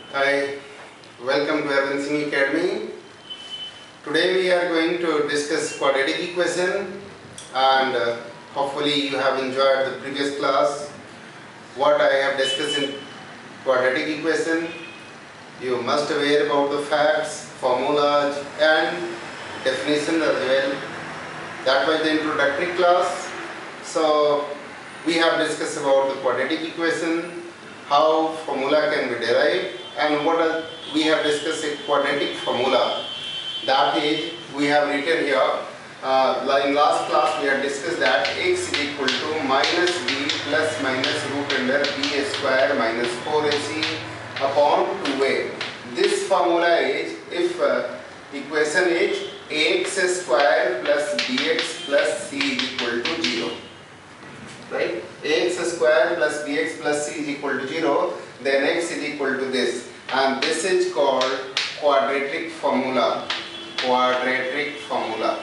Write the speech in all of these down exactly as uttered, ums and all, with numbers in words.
Hi, welcome to Arvind Singh Academy. Today we are going to discuss quadratic equation, and uh, hopefully you have enjoyed the previous class. What I have discussed in quadratic equation, you must aware about the facts, formulas and definition as well. That was the introductory class. So we have discussed about the quadratic equation, how formula can be derived, and what are, we have discussed a quadratic formula. That is, we have written here, uh, in last class we have discussed that x is equal to minus b plus minus root under b square minus four a c upon two a. This formula is if uh, equation is ax square plus bx plus c is equal to zero. Right? Ax square plus bx plus c is equal to zero, then x is equal to this, and this is called quadratic formula. Quadratic formula.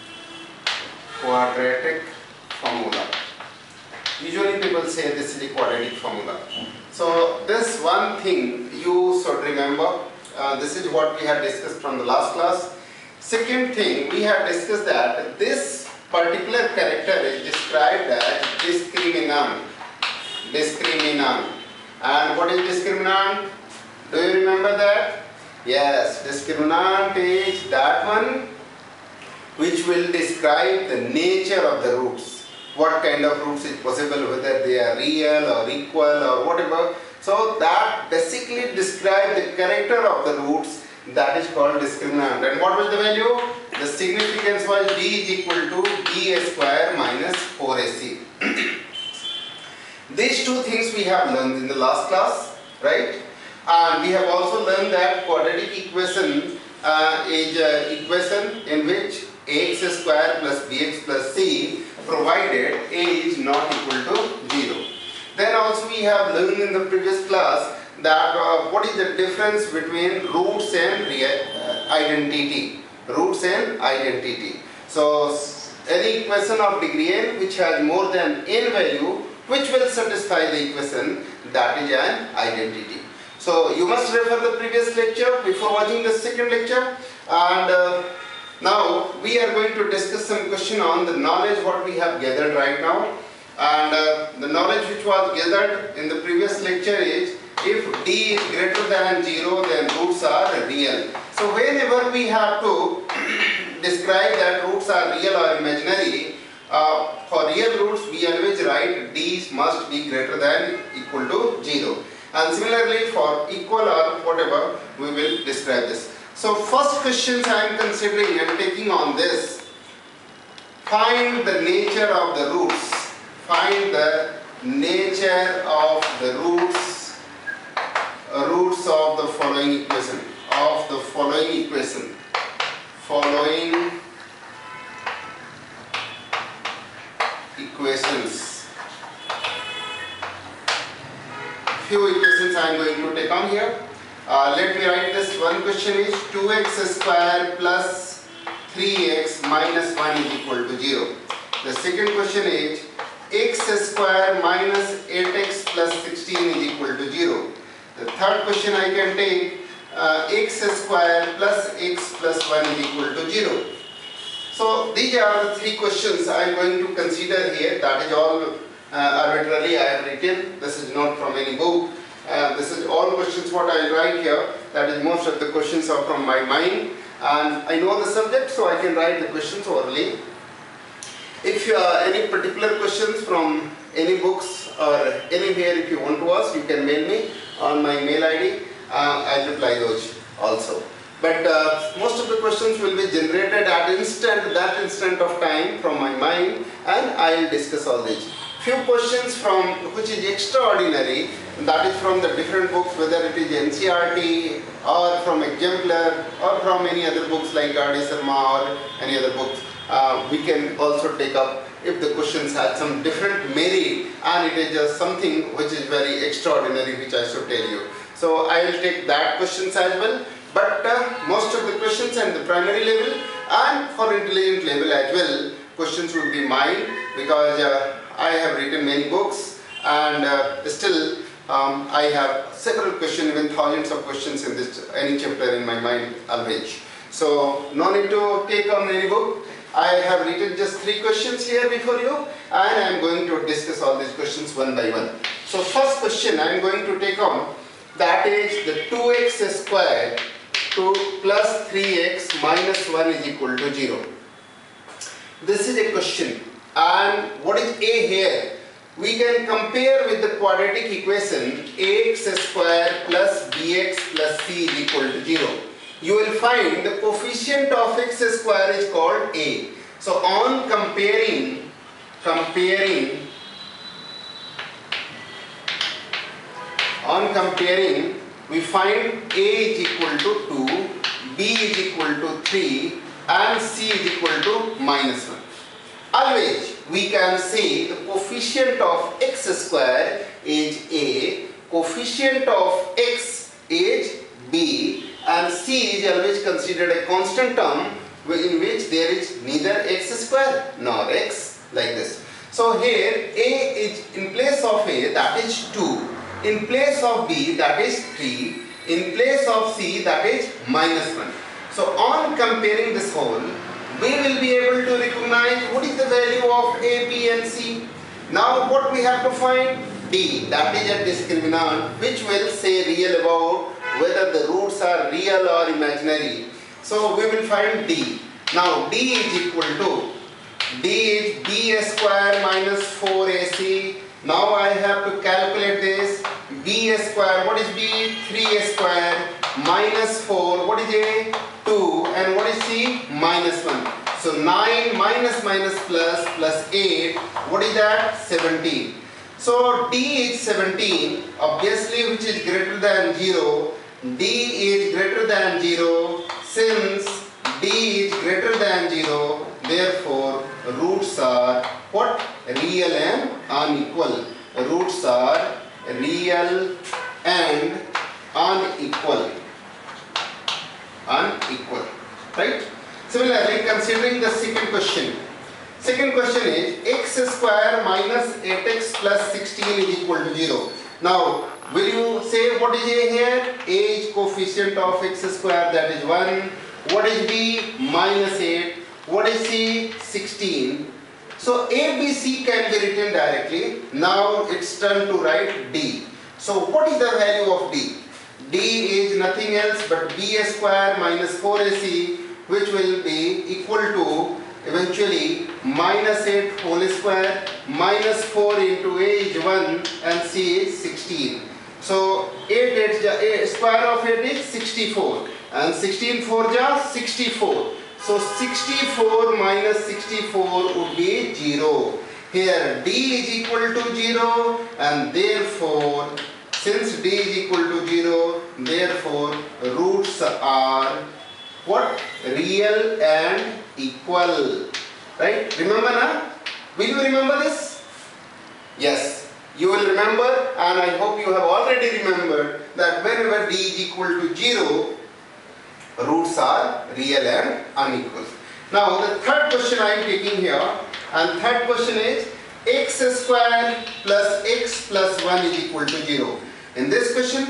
Quadratic formula. Usually people say this is a quadratic formula. So this one thing you should remember. Uh, this is what we have discussed from the last class. Second thing, we have discussed that this particular character is described as discriminant. Discriminant. And what is discriminant? Do you remember that? Yes, discriminant is that one which will describe the nature of the roots. What kind of roots is possible, whether they are real or equal or whatever. So that basically describes the character of the roots. That is called discriminant. And what was the value? The significance was d is equal to b square minus four a c. These two things we have learned in the last class, right? And we have also learned that quadratic equation uh, is an equation in which ax square plus bx plus c provided a is not equal to zero. Then also we have learned in the previous class that uh, what is the difference between roots and real, uh, identity. Roots and identity. So any equation of degree n which has more than n value, which will satisfy the equation, that is an identity. So you must refer the previous lecture before watching the second lecture. And uh, now we are going to discuss some question on the knowledge what we have gathered right now. And uh, the knowledge which was gathered in the previous lecture is, if d is greater than zero, then roots are real. So whenever we have to describe that roots are real or imaginary, uh, for real roots we always write d must be greater than equal to zero. And similarly for equal or whatever, we will describe this. So first questions I am considering and taking on this. Find the nature of the roots. Find the nature of the roots. Uh, roots of the following equation. Of the following equation. Following equations. Few equations I am going to take on here. Uh, let me write this. One question is two x square plus three x minus one is equal to zero. The second question is x square minus eight x plus sixteen is equal to zero. The third question I can take uh, x square plus x plus one is equal to zero. So these are the three questions I am going to consider here. That is all uh, arbitrarily I have written. This is not from any book. Uh, this is all questions what I write here. That is, most of the questions are from my mind, and I know the subject, so I can write the questions orally. If you uh, any particular questions from any books or anywhere, if you want to ask, you can mail me on my mail I D. Uh, I'll reply those also. But uh, most of the questions will be generated at instant, that instant of time from my mind, and I'll discuss all these. Few questions from which is extraordinary, that is from the different books, whether it is N C E R T or from Exemplar or from any other books like R D Sharma or any other books. Uh, we can also take up if the questions had some different merit and it is just something which is very extraordinary, which I should tell you. So I will take that questions as well. But uh, most of the questions at the primary level and for intelligent level as well, questions will be mine, because uh, I have written many books, and uh, still Um, I have several questions, even thousands of questions in this any chapter in my mind always. So no need to take on any book. I have written just three questions here before you, and I am going to discuss all these questions one by one. So first question I am going to take on, that is the two x squared to plus three x minus one is equal to zero. This is a question, and what is a here? We can compare with the quadratic equation ax square plus bx plus c is equal to zero. You will find the coefficient of x square is called a. So on comparing, comparing, on comparing, we find a is equal to two, b is equal to three, and c is equal to minus one. Always we can say the coefficient of x square is a, coefficient of x is b, and c is always considered a constant term in which there is neither x square nor x, like this. So here a is in place of a, that is two, in place of b, that is three, in place of c, that is minus one. So on comparing this whole, we will be able to recognize what is the value of a, b and c. Now what we have to find? D, that is a discriminant which will say real about whether the roots are real or imaginary. So we will find D. Now D is equal to, D is b square minus four a c. Now I have to calculate this. B square, what is b? three square minus four, what is a? two, and what is c? minus one. So nine minus minus plus plus eight, what is that? seventeen. So D is seventeen, obviously which is greater than zero. D is greater than zero. Since D is greater than zero, therefore roots are what? Real and unequal. Roots are real and unequal. Unequal, right? Similarly, considering the second question. Second question is x square minus eight x plus sixteen is equal to zero. Now, will you say what is a here? A is coefficient of x square, that is one. What is b? minus eight. What is c? sixteen. So a, b, c can be written directly. Now it's turn to write d. So what is the value of d? D is nothing else but b square minus four a c, which will be equal to eventually minus eight whole square, minus four into a is one and c is sixteen. So eight, eight, eight square of eight is sixty-four, and sixteen four ja sixty-four. So sixty-four minus sixty-four would be zero. Here d is equal to zero, and therefore since d is equal to zero, therefore roots are what? Real and equal. Right? Remember na? Will you remember this? Yes, you will remember, and I hope you have already remembered that whenever d is equal to zero, roots are real and unequal. Now the third question I am taking here, and third question is x square plus x plus one is equal to zero. In this question,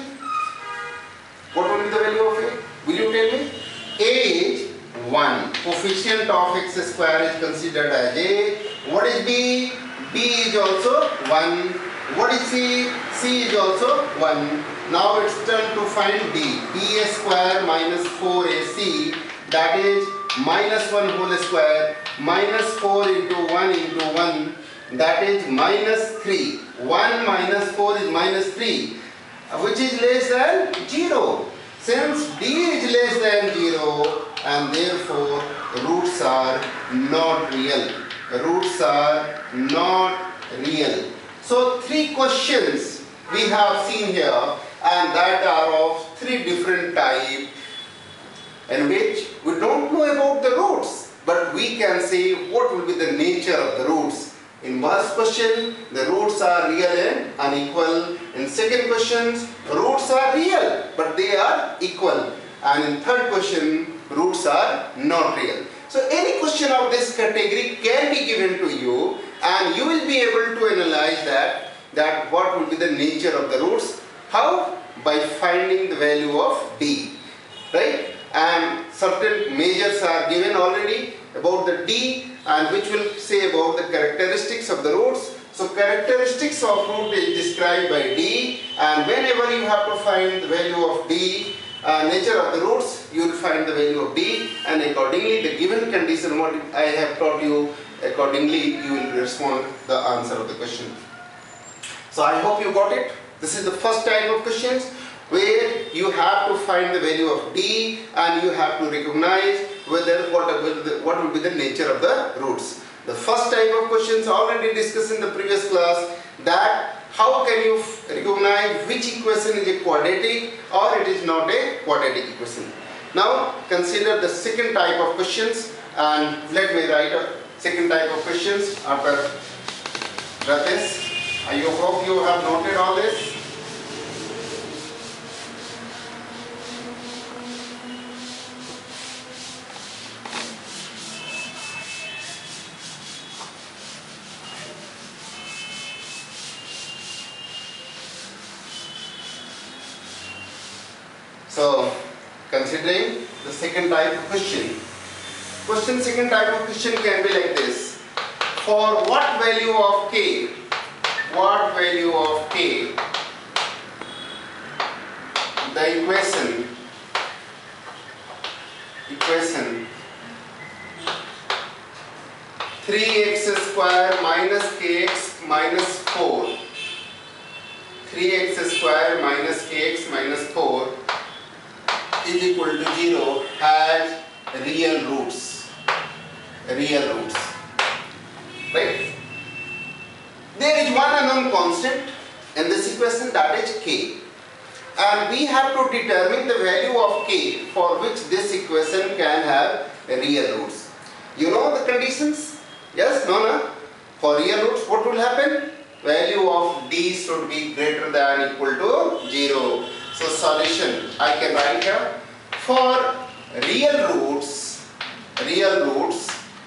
what will be the value of a? Will you tell me? A is one. Coefficient of x square is considered as a. What is b? B is also one. What is c? C is also one. Now it's turn to find d. B square minus four a c, that is minus one whole square, minus four into one into one, that is minus three. one minus four is minus three, which is less than zero. Since d is less than zero, and therefore roots are not real. Roots are not real. So three questions we have seen here, and that are of three different types, in which we don't know about the roots, but we can say what will be the nature of the roots. In first question, the roots are real and unequal. In second questions, roots are real, but they are equal. And in third question, roots are not real. So any question of this category can be given to you, and you will be able to analyze that that what will be the nature of the roots. How? By finding the value of d, right? And certain measures are given already about the d, and which will say about the characteristics of the roots. So characteristics of root is described by d, and whenever you have to find the value of d, uh, nature of the roots, you will find the value of d, and accordingly the given condition what I have taught you, accordingly you will respond the answer of the question. So I hope you got it. This is the first type of questions where you have to find the value of d and you have to recognize whether what will, the, what will be the nature of the roots. The first type of questions already discussed in the previous class, that how can you recognize which equation is a quadratic or it is not a quadratic equation. Now consider the second type of questions, and let me write a second type of questions after this. I hope you have noted all this. So, considering the second type of question, question second type of question can be like this. For what value of k, what value of k, the equation, equation three x square minus kx minus four, three x square minus kx minus four is equal to zero has real roots, real roots, right? There is one unknown constant in this equation, that is k, and we have to determine the value of k for which this equation can have real roots. You know the conditions? Yes? No? No? For real roots what will happen? Value of d should be greater than equal to zero. So solution I can write here, for real roots, real roots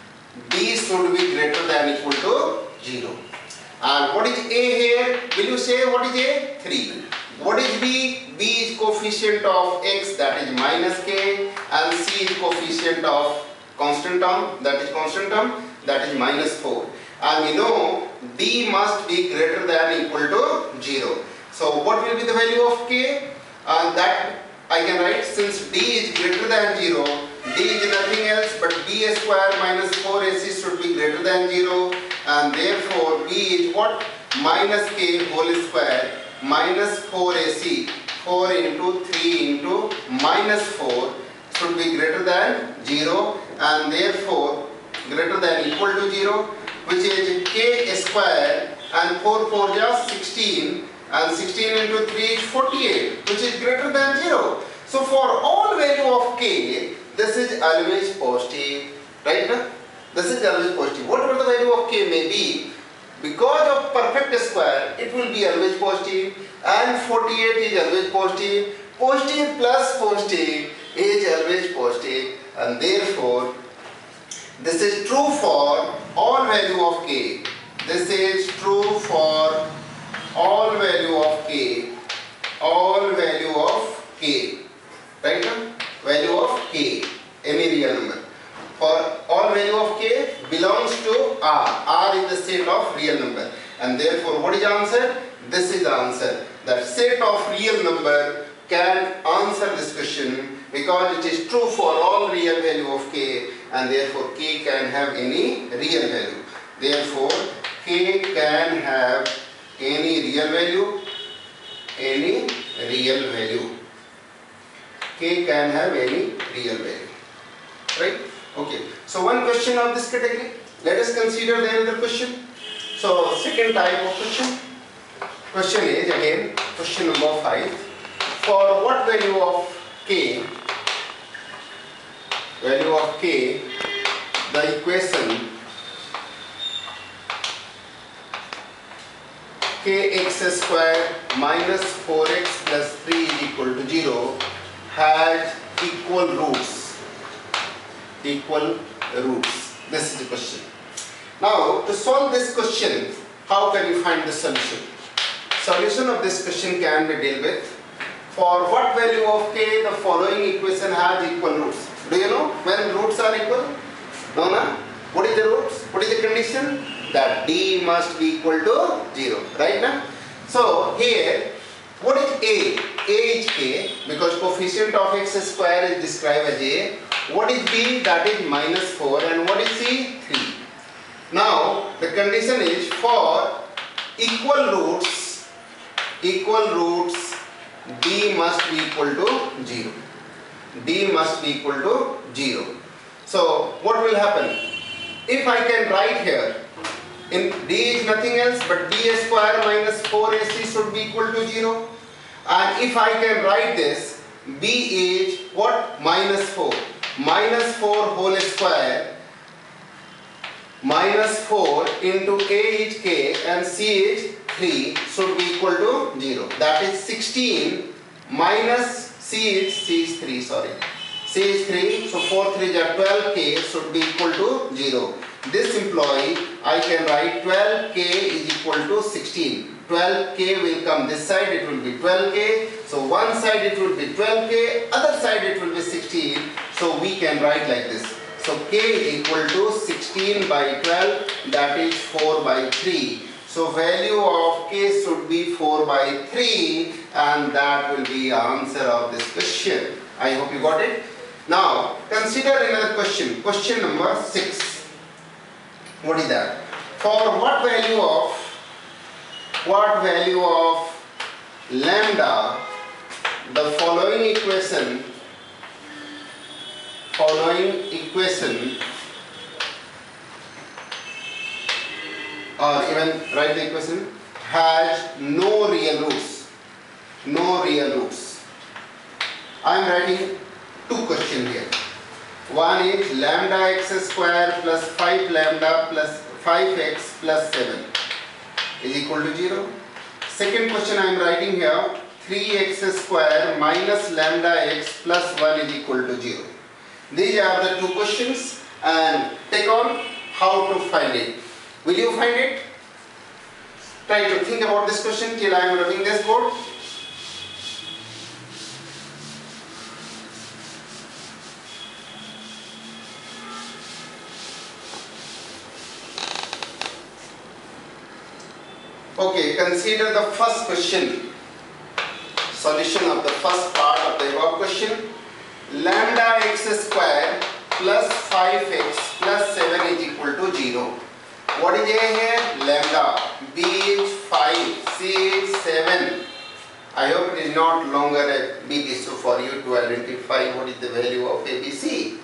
d should be greater than equal to zero. And what is a here? Will you say what is a? three. What is b? b is coefficient of x, that is minus k, and c is coefficient of constant term, that is constant term, that is minus four. And we know d must be greater than equal to zero. So what will be the value of k? And that I can write, since d is greater than zero, d is nothing else but b square minus four a c should be greater than zero, and therefore b is what? Minus k whole square minus four a c, four into three into minus four should be greater than zero, and therefore greater than equal to zero, which is k square, and four four is sixteen, and sixteen into three is forty-eight, which is greater than zero. So for all value of k, this is always positive, right? This is always positive. Whatever the value of k may be, because of perfect square, it will be always positive, and forty-eight is always positive. Positive plus positive is always positive, and therefore this is true for all value of k. This is true for all value of k, all value of k, right? Value of k, any real number. For all value of k belongs to R. R is the set of real number, and therefore what is the answer? This is the answer. That set of real number can answer this question because it is true for all real value of k, and therefore k can have any real value. Therefore k can have any real value, any real value. K can have any real value, right? Okay. So one question of this category. Let us consider the other question. So second type of question. Question is again question number five. For what value of k, value of k, the equation kx square minus four x plus three is equal to zero has equal roots, equal roots. This is the question. Now to solve this question, how can you find the solution? Solution of this question can be dealt with. For what value of k the following equation has equal roots? Do you know when roots are equal? No, no? What is the roots? What is the condition? That d must be equal to zero, right now? So here, what is a? A is k because coefficient of x square is described as a. What is b? That is minus four, and what is c? three. Now the condition is for equal roots, equal roots, d must be equal to zero. D must be equal to zero. So what will happen? If I can write here, in d is nothing else but b square minus four a c should be equal to zero. And if I can write this, b is what? Minus four. Minus four whole square. Minus four into a is k and c is three should be equal to zero. That is sixteen minus c is, c is three, sorry. C is three, so four three is twelve k should be equal to zero. This implies I can write twelve k is equal to sixteen. twelve k will come this side, it will be twelve k. So one side it will be twelve k, other side it will be sixteen. So we can write like this. So k is equal to sixteen by twelve, that is four by three. So value of k should be four by three, and that will be answer of this question. I hope you got it. Now consider another question. Question number six. What is that? For what value of what value of lambda the following equation following equation or even write the equation has no real roots. No real roots. I am writing two questions here. One is lambda x square plus five lambda plus five x plus seven is equal to zero. Second question I am writing here, three x square minus lambda x plus one is equal to zero. These are the two questions, and take on how to find it. Will you find it? Try to think about this question till I am rubbing this board. Okay, consider the first question. Solution of the first part of the above question. Lambda x square plus five x plus seven is equal to zero. What is A here? Lambda. B is five. C is seven. I hope it is not longer a big issue for you to identify what is the value of A, B, C.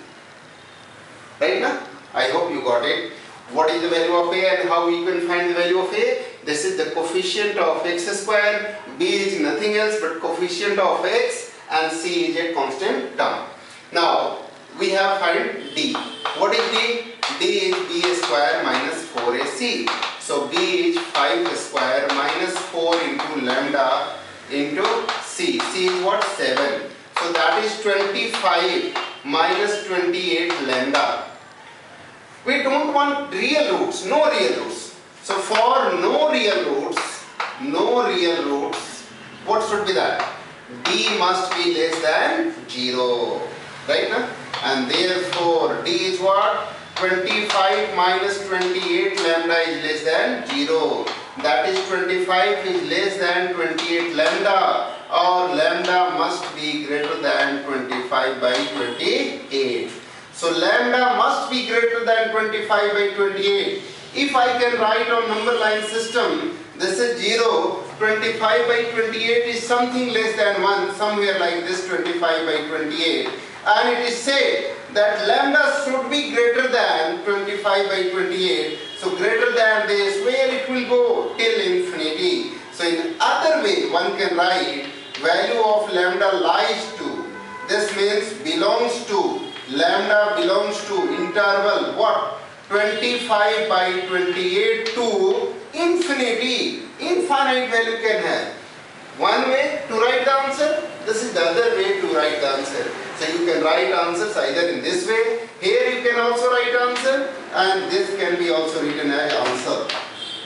Right now? I hope you got it. What is the value of A and how we can find the value of A? This is the coefficient of x square. B is nothing else but coefficient of x, and C is a constant term. Now we have find D. What is D? D is B square minus four A C. So B is five square minus four into lambda into C. C is what? seven. So that is twenty-five minus twenty-eight lambda. We don't want real roots, no real roots. So for no real roots, no real roots, what should be that? D must be less than zero, right now? And therefore D is what? twenty-five minus twenty-eight lambda is less than zero. That is twenty-five is less than twenty-eight lambda, or lambda must be greater than twenty-five by twenty-eight. So lambda must be greater than twenty-five by twenty-eight. If I can write on number line system, this is zero, twenty-five by twenty-eight is something less than one, somewhere like this, twenty-five by twenty-eight. And it is said that lambda should be greater than twenty-five by twenty-eight. So greater than this, where it will go? Till infinity. So in other way, one can write value of lambda lies to, this means belongs to, lambda belongs to interval what? twenty-five by twenty-eight to infinity. Infinite value can have. One way to write the answer, this is the other way to write the answer. So you can write answers either in this way, here you can also write answer, and this can be also written as answer.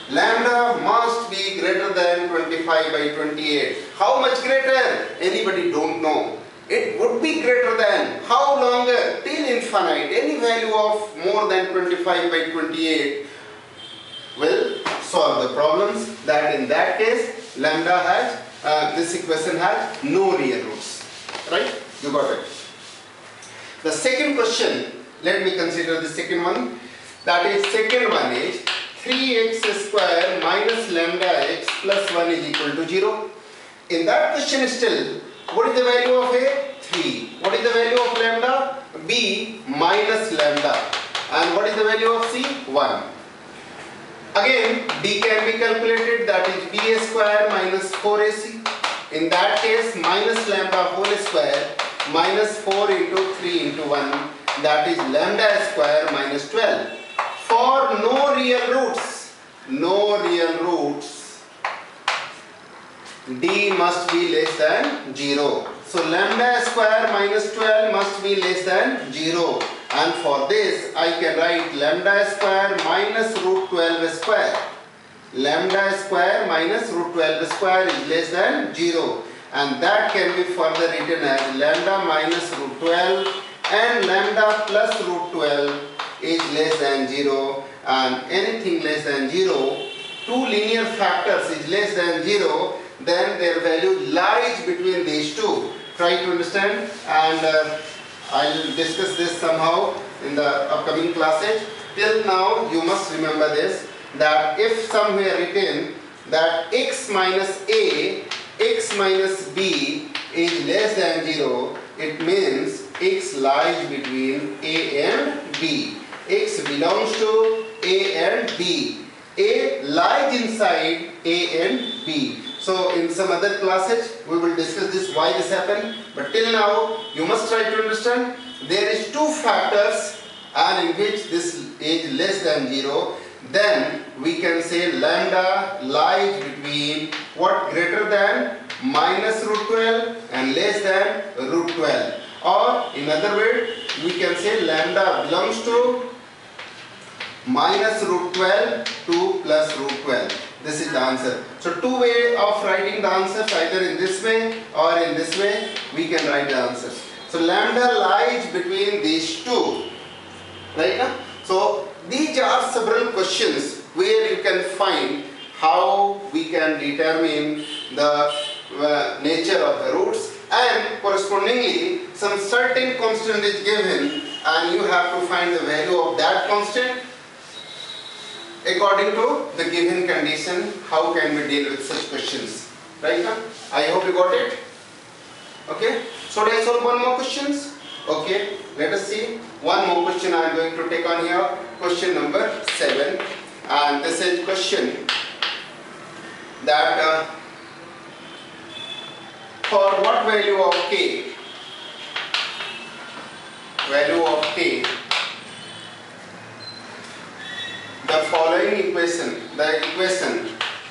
Lambda must be greater than twenty-five by twenty-eight. How much greater? Anybody don't know. It would be greater than how longer? Till infinite. Any value of more than twenty-five by twenty-eight will solve the problems. That in that case, lambda has, uh, this equation has no real roots. Right? You got it. The second question, let me consider the second one. That is, second one is three x square minus lambda x plus one is equal to zero. In that question still, what is the value of A? three. What is the value of lambda? B minus lambda. And what is the value of C? one. Again, D can be calculated, that is B square minus four A C. In that case, minus lambda whole square minus four into three into one, that is lambda square minus twelve. For no real roots, no real roots, D must be less than zero. So lambda square minus twelve must be less than zero. And for this, I can write lambda square minus root twelve square. Lambda square minus root twelve square is less than zero. And that can be further written as lambda minus root twelve and lambda plus root twelve is less than zero. And anything less than zero, two linear factors is less than zero, then their value lies between these two. Try to understand, and uh, I'll discuss this somehow in the upcoming classes. Till now, you must remember this, that if somewhere written that x minus a, x minus b is less than zero, it means x lies between a and b. X belongs to a and b. A lies inside a and b. So in some other classes we will discuss this, why this happened. But till now you must try to understand there is two factors and in which this is less than zero. Then we can say lambda lies between what, greater than minus root twelve and less than root twelve. Or in other words, we can say lambda belongs to minus root twelve to plus root twelve. This is the answer. So two way of writing the answers, either in this way or in this way, we can write the answers. So lambda lies between these two. Right now? So these are several questions where you can find how we can determine the uh, nature of the roots, and correspondingly some certain constant is given and you have to find the value of that constant according to the given condition. How can we deal with such questions? Right now? I hope you got it. Okay. So let's solve one more questions. Okay. Let us see. One more question I am going to take on here. Question number seven. And this is question that uh, for what value of k, value of k, the following equation, the equation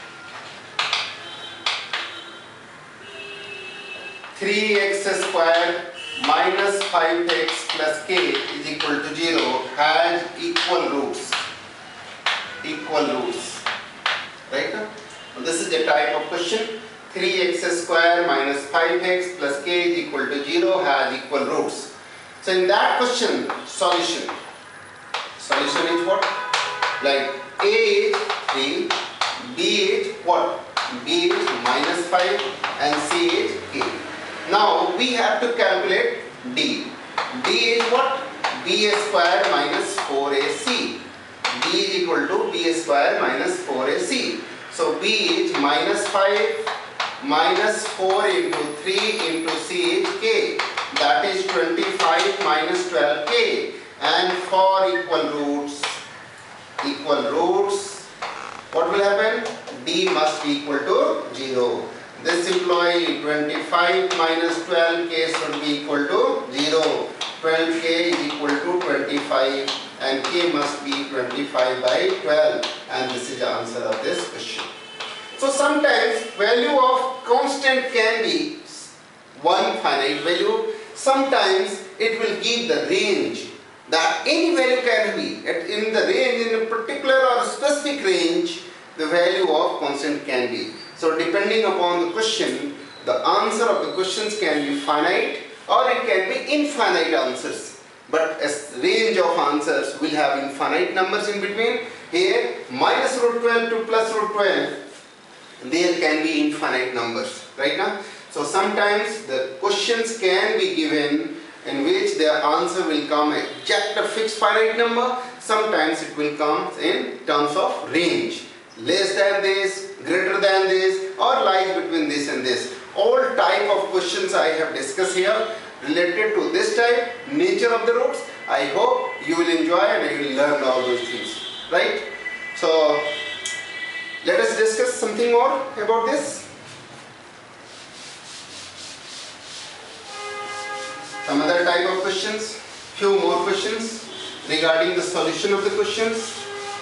three x square minus five x plus k is equal to zero has equal roots. Equal roots. Right? Now this is the type of question. three x square minus five x plus k is equal to zero has equal roots. So in that question, solution. Solution is what? Like A is three, B is what? B is minus five and C is k. Now we have to calculate D. D is what? B square minus four A C. D is equal to B square minus four A C. So B is minus five minus four into three into C is k. That is twenty-five minus twelve k. And for equal roots, equal roots, what will happen? D must be equal to zero. This implies twenty-five minus twelve k should be equal to zero. twelve k is equal to twenty-five and k must be twenty-five by twelve, and this is the answer of this question. So sometimes value of constant can be one finite value. Sometimes it will give the range, that any value can be in the range, in a particular or specific range, the value of constant can be. So depending upon the question, the answer of the questions can be finite or it can be infinite answers. But a range of answers will have infinite numbers in between. Here minus root twelve to plus root twelve, there can be infinite numbers, right now. So sometimes the questions can be given in which the answer will come exact a fixed finite number. Sometimes it will come in terms of range, less than this, greater than this, or lies between this and this. All type of questions I have discussed here related to this type, nature of the roots. I hope you will enjoy and you will learn all those things, right? So let us discuss something more about this. Some other type of questions, few more questions regarding the solution of the questions.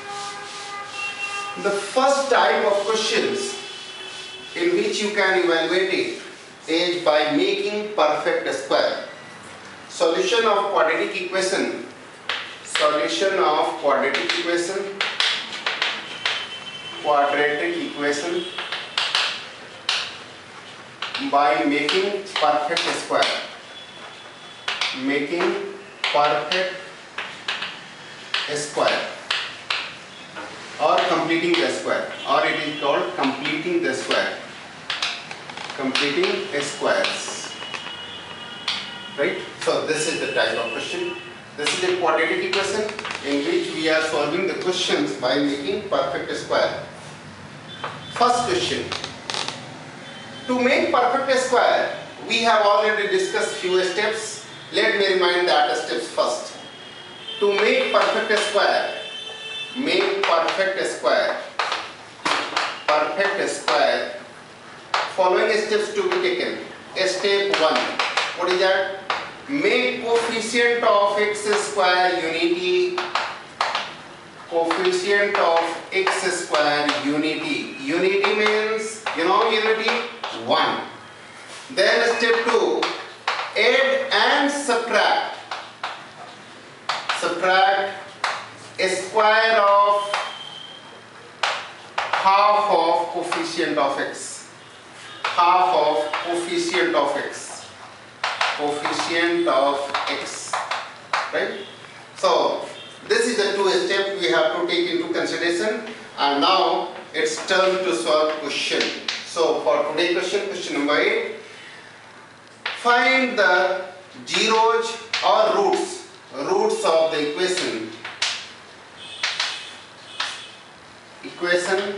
The first type of questions in which you can evaluate it is by making perfect square. Solution of quadratic equation. Solution of quadratic equation. Quadratic equation by making perfect square. Making perfect square or completing the square, or it is called completing the square. Completing squares, right? So this is the type of question. This is a quadratic equation in which we are solving the questions by making perfect square. First question. To make perfect square, we have already discussed few steps. Let me remind that steps first. To make perfect square, make perfect square, perfect square, following steps to be taken. Step one, what is that? Make coefficient of x square unity. Coefficient of x square unity. Unity means, you know unity, one. Then step two, add and subtract. Subtract a square of half of coefficient of x. Half of coefficient of x. Coefficient of x. Right? So this is the two steps we have to take into consideration, and now it's turn to solve question. So for today's question, question number eight, find the zeros or roots, roots of the equation. Equation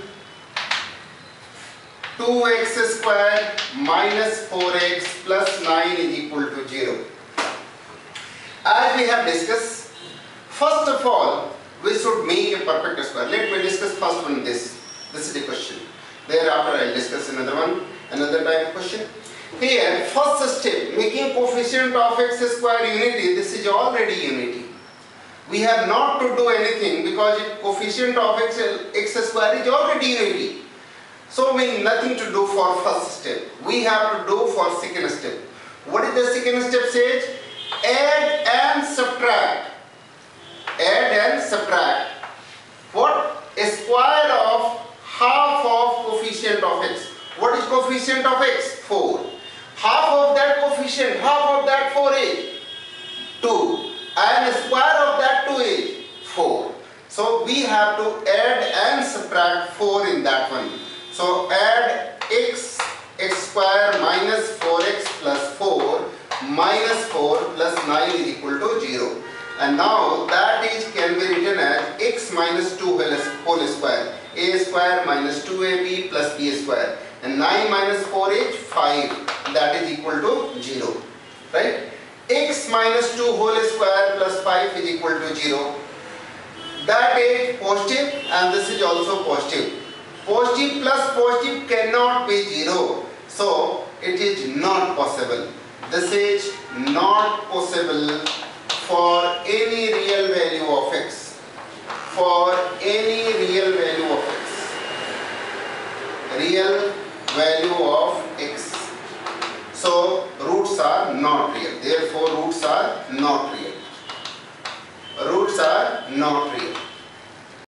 two x square minus four x plus nine is equal to zero. As we have discussed, first of all, we should make a perfect square. Let me discuss first one this. This is the question. Thereafter I will discuss another one, another type of question. Here, first step, making coefficient of x square unity. This is already unity. We have not to do anything because coefficient of x, x square is already unity. So we have nothing to do for first step. We have to do for second step. What is the second step says? Add and subtract. Add and subtract. What? A square of half of coefficient of x. What is coefficient of x? four. Half of that coefficient, half of that four is two. And square of that two is four. So we have to add and subtract four in that one. So add x, x square minus four x plus four minus four plus nine is equal to zero. And now that is can be written as x minus two whole square. A square minus two a b plus b square. And nine minus four is five. That is equal to zero. Right? X minus two whole square plus five is equal to zero. That is positive and this is also positive. Positive plus positive cannot be zero. So it is not possible. This is not possible for any real value of x. For any real value of x. Real value of x. So roots are not real. Therefore roots are not real. Roots are not